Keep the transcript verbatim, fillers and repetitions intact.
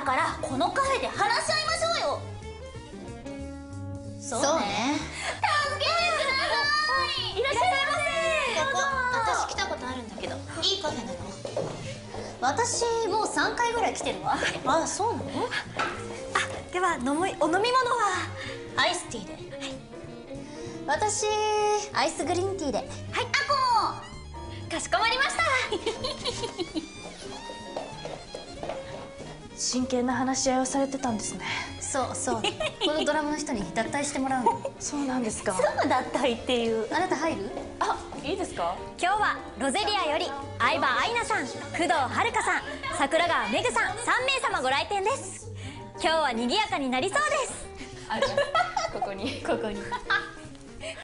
だからこのカフェで話し合いましょうよ。 そうね。そうね。 助けてください。いらっしゃいませ。 ここ私来たことあるんだけど、いいカフェなの？私もうさんかいぐらい来てるわ。あ、そうなの？ あ、では飲みお飲み物はアイスティーで。はい。私アイスグリーンティーで。はい。 あこもかしこまりました。 真剣な話し合いをされてたんですね。 そうそう。このドラムの人に脱退してもらうの。 そうなんですか。 すぐ脱退っていう。 あなた入る？ あ、いいですか。 今日はロゼリアより相葉愛菜さん、工藤遥さん、桜川めぐさんさんめいさまご来店です。今日は賑やかになりそうです。 あるここにここに。